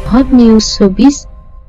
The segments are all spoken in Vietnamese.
Hot News Showbiz.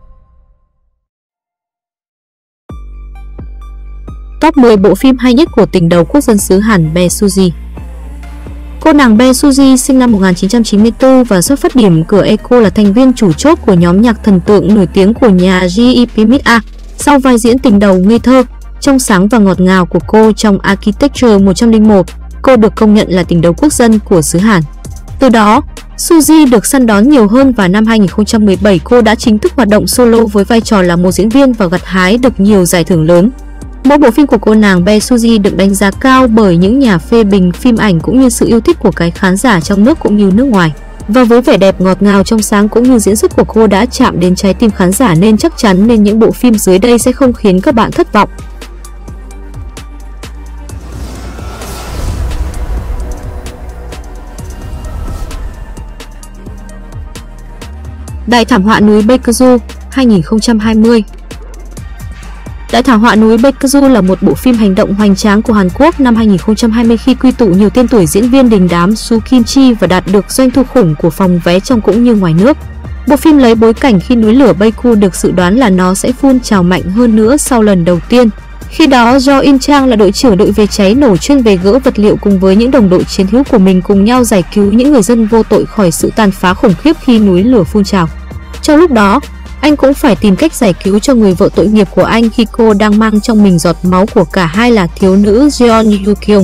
Top 10 bộ phim hay nhất của tình đầu quốc dân xứ Hàn Bae Suzy. Cô nàng Bae Suzy sinh năm 1994 và xuất phát điểm cửa Eco là thành viên chủ chốt của nhóm nhạc thần tượng nổi tiếng của nhà J.E.P. Sau vai diễn tình đầu ngây thơ, trong sáng và ngọt ngào của cô trong Architecture 101, cô được công nhận là tình đầu quốc dân của xứ Hàn. Từ đó, Suzy được săn đón nhiều hơn và năm 2017 cô đã chính thức hoạt động solo với vai trò là một diễn viên và gặt hái được nhiều giải thưởng lớn. Mỗi bộ phim của cô nàng Bae Suzy được đánh giá cao bởi những nhà phê bình phim ảnh cũng như sự yêu thích của cái khán giả trong nước cũng như nước ngoài. Và với vẻ đẹp ngọt ngào trong sáng cũng như diễn xuất của cô đã chạm đến trái tim khán giả nên chắc chắn nên những bộ phim dưới đây sẽ không khiến các bạn thất vọng. Đại thảm họa núi Baekdu 2020. Đại thảm họa núi Baekdu là một bộ phim hành động hoành tráng của Hàn Quốc năm 2020 khi quy tụ nhiều tên tuổi diễn viên đình đám Soo Kim Chi và đạt được doanh thu khủng của phòng vé trong cũng như ngoài nước. Bộ phim lấy bối cảnh khi núi lửa Baekdu được dự đoán là nó sẽ phun trào mạnh hơn nữa sau lần đầu tiên. Khi đó, Jo In Chang là đội trưởng đội về cháy nổ chuyên về gỡ vật liệu cùng với những đồng đội chiến hữu của mình cùng nhau giải cứu những người dân vô tội khỏi sự tàn phá khủng khiếp khi núi lửa phun trào. Trong lúc đó, anh cũng phải tìm cách giải cứu cho người vợ tội nghiệp của anh khi cô đang mang trong mình giọt máu của cả hai là thiếu nữ Jeon Yoo Kyung.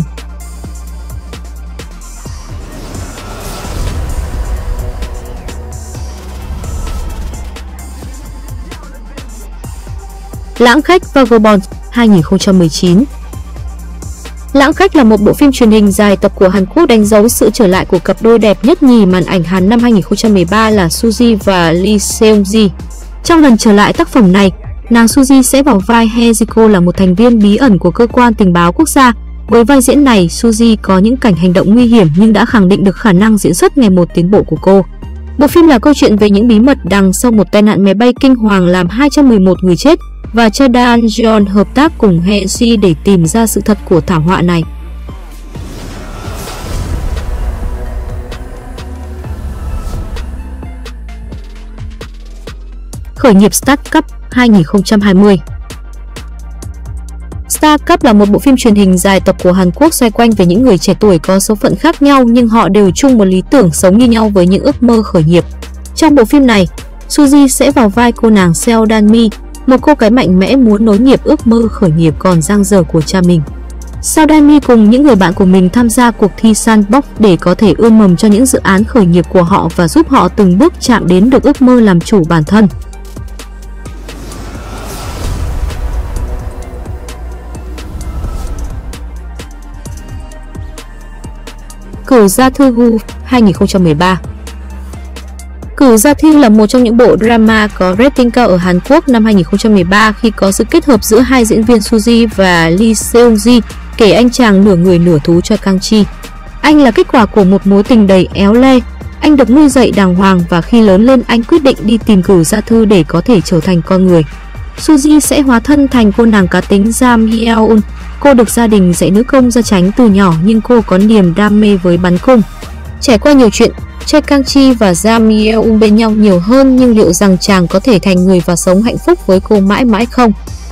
Lãng Khách Vagabond 2019. Lãng Khách là một bộ phim truyền hình dài tập của Hàn Quốc đánh dấu sự trở lại của cặp đôi đẹp nhất nhì màn ảnh Hàn năm 2013 là Suzy và Lee Seung-ji. Trong lần trở lại tác phẩm này, nàng Suzy sẽ vào vai Hejiko là một thành viên bí ẩn của cơ quan tình báo quốc gia. Với vai diễn này, Suzy có những cảnh hành động nguy hiểm nhưng đã khẳng định được khả năng diễn xuất ngày một tiến bộ của cô. Bộ phim là câu chuyện về những bí mật đằng sau một tai nạn máy bay kinh hoàng làm 211 người chết và Cha Dan-jeon hợp tác cùng Hye-si để tìm ra sự thật của thảm họa này. Khởi nghiệp Start Cup 2020. Start Cup là một bộ phim truyền hình dài tập của Hàn Quốc xoay quanh về những người trẻ tuổi có số phận khác nhau nhưng họ đều chung một lý tưởng sống như nhau với những ước mơ khởi nghiệp. Trong bộ phim này, Suzy sẽ vào vai cô nàng Seo Dan-mi, một cô gái mạnh mẽ muốn nối nghiệp ước mơ khởi nghiệp còn dang dở của cha mình. Seo Dan-mi cùng những người bạn của mình tham gia cuộc thi Sandbox để có thể ươm mầm cho những dự án khởi nghiệp của họ và giúp họ từng bước chạm đến được ước mơ làm chủ bản thân. Cửu Gia Thư Gu 2013. Cửu Gia Thư là một trong những bộ drama có rating cao ở Hàn Quốc năm 2013 khi có sự kết hợp giữa hai diễn viên Suzy và Lee Seung-ji, kể anh chàng nửa người nửa thú Choi Kang-chi. Anh là kết quả của một mối tình đầy éo le. Anh được nuôi dạy đàng hoàng và khi lớn lên anh quyết định đi tìm Cửu Gia Thư để có thể trở thành con người. Suzy sẽ hóa thân thành cô nàng cá tính Jam Hye-eun. Cô được gia đình dạy nữ công gia chánh từ nhỏ nhưng cô có niềm đam mê với bắn cung. Trải qua nhiều chuyện, Choi Kang-chi và Jam Hye-eun bên nhau nhiều hơn nhưng liệu rằng chàng có thể thành người và sống hạnh phúc với cô mãi mãi không?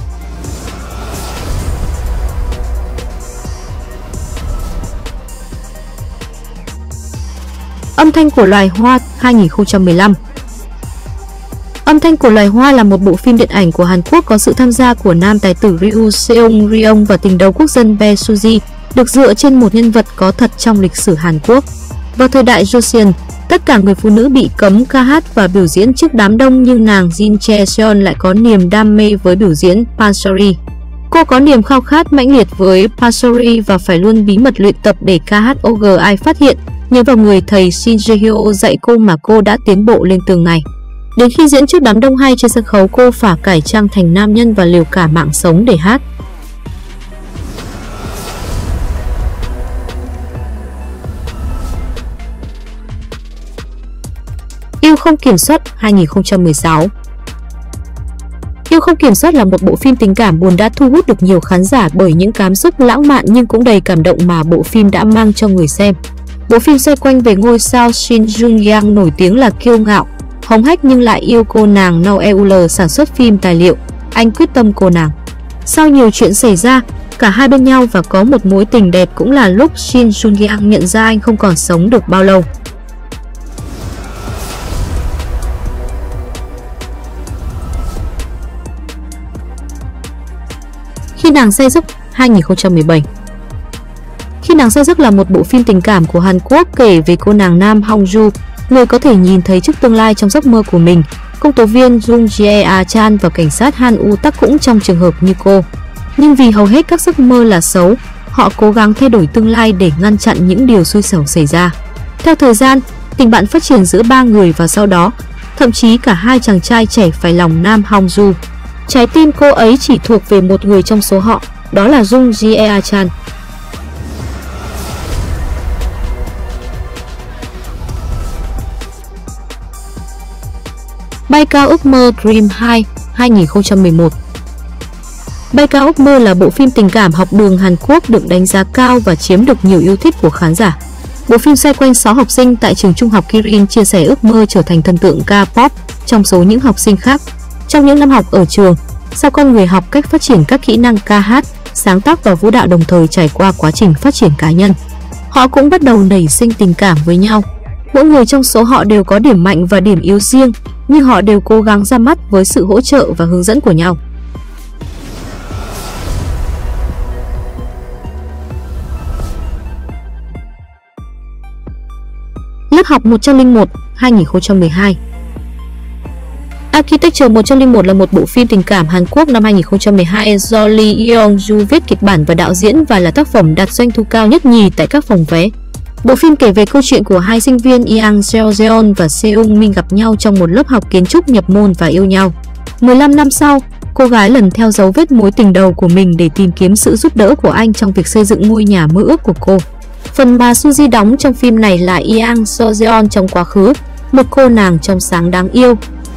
Âm thanh của loài hoa 2015. Âm thanh của loài hoa là một bộ phim điện ảnh của Hàn Quốc có sự tham gia của nam tài tử Ryu Seung-ryong và tình đầu quốc dân Bae Suzy, được dựa trên một nhân vật có thật trong lịch sử Hàn Quốc. Vào thời đại Joseon, tất cả người phụ nữ bị cấm ca hát và biểu diễn trước đám đông nhưng nàng Jin Chae-seon lại có niềm đam mê với biểu diễn pansori. Cô có niềm khao khát mãnh liệt với pansori và phải luôn bí mật luyện tập để ca hát ai phát hiện. Nhờ vào người thầy Shin Jae-hyo dạy cô mà cô đã tiến bộ lên từng ngày. Đến khi diễn trước đám đông hay trên sân khấu, cô phải cải trang thành nam nhân và liều cả mạng sống để hát. Yêu không kiểm soát 2016. Yêu không kiểm soát là một bộ phim tình cảm buồn đã thu hút được nhiều khán giả bởi những cảm xúc lãng mạn nhưng cũng đầy cảm động mà bộ phim đã mang cho người xem. Bộ phim xoay quanh về ngôi sao Shin Jung Yang nổi tiếng là kiêu ngạo, hống hách nhưng lại yêu cô nàng Noel sản xuất phim tài liệu. Anh quyết tâm cô nàng. Sau nhiều chuyện xảy ra, cả hai bên nhau và có một mối tình đẹp cũng là lúc Shin Jung-yang nhận ra anh không còn sống được bao lâu. Khi nàng say giấc 2017. Khi nàng say giấc là một bộ phim tình cảm của Hàn Quốc kể về cô nàng Nam Hong-ju, người có thể nhìn thấy trước tương lai trong giấc mơ của mình. Công tố viên Jung Jae-chan và cảnh sát Han U-tak cũng trong trường hợp như cô. Nhưng vì hầu hết các giấc mơ là xấu, họ cố gắng thay đổi tương lai để ngăn chặn những điều xui xẻo xảy ra. Theo thời gian, tình bạn phát triển giữa ba người và sau đó, thậm chí cả hai chàng trai trẻ phải lòng Nam Hong-ju. Trái tim cô ấy chỉ thuộc về một người trong số họ, đó là Jung Jae-chan. Bay cao ước mơ Dream 2 2011. Bay cao ước mơ là bộ phim tình cảm học đường Hàn Quốc được đánh giá cao và chiếm được nhiều yêu thích của khán giả. Bộ phim xoay quanh 6 học sinh tại trường trung học Kirin chia sẻ ước mơ trở thành thần tượng K-pop trong số những học sinh khác. Trong những năm học ở trường, sau con người học cách phát triển các kỹ năng ca hát, sáng tác và vũ đạo đồng thời trải qua quá trình phát triển cá nhân, họ cũng bắt đầu nảy sinh tình cảm với nhau. Mỗi người trong số họ đều có điểm mạnh và điểm yếu riêng, nhưng họ đều cố gắng ra mắt với sự hỗ trợ và hướng dẫn của nhau. Lớp học 101 2012. Architecture 101 là một bộ phim tình cảm Hàn Quốc năm 2012 do Lee Yeong-ju viết kịch bản và đạo diễn và là tác phẩm đạt doanh thu cao nhất nhì tại các phòng vé. Bộ phim kể về câu chuyện của hai sinh viên Yang Seo-jeon và Seung Min gặp nhau trong một lớp học kiến trúc nhập môn và yêu nhau. 15 năm sau, cô gái lần theo dấu vết mối tình đầu của mình để tìm kiếm sự giúp đỡ của anh trong việc xây dựng ngôi nhà mơ ước của cô. Phần bà Suzy đóng trong phim này là Yang Seo-jeon trong quá khứ, một cô nàng trong sáng đáng yêu.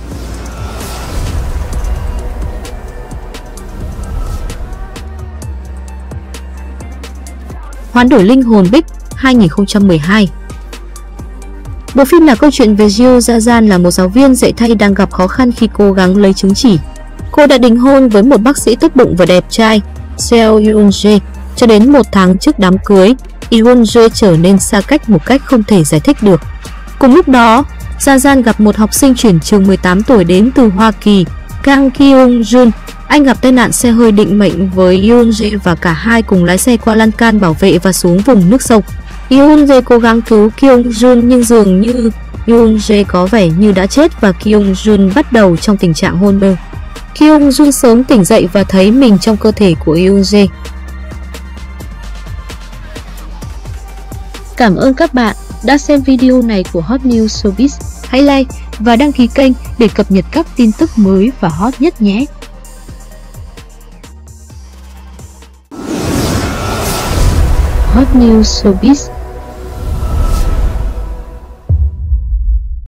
Hoán đổi linh hồn Bích 2012. Bộ phim là câu chuyện về Jeo Jajan là một giáo viên dạy thay đang gặp khó khăn khi cố gắng lấy chứng chỉ. Cô đã đính hôn với một bác sĩ tốt bụng và đẹp trai, Seo Yoon-jae, cho đến một tháng trước đám cưới, Yoon-jae trở nên xa cách một cách không thể giải thích được. Cùng lúc đó, Jajan gặp một học sinh chuyển trường 18 tuổi đến từ Hoa Kỳ, Kang Kyung-jun. Anh gặp tai nạn xe hơi định mệnh với Yoon-jae và cả hai cùng lái xe qua lan can bảo vệ và xuống vùng nước sâu. Yoon-jae cố gắng cứu Kyung-jun nhưng dường như Yoon-jae có vẻ như đã chết và Kyung-jun bắt đầu trong tình trạng hôn mê. Kyung-jun sớm tỉnh dậy và thấy mình trong cơ thể của Yoon-jae. Cảm ơn các bạn đã xem video này của Hot News Showbiz. Hãy like và đăng ký kênh để cập nhật các tin tức mới và hot nhất nhé. Hot News Showbiz.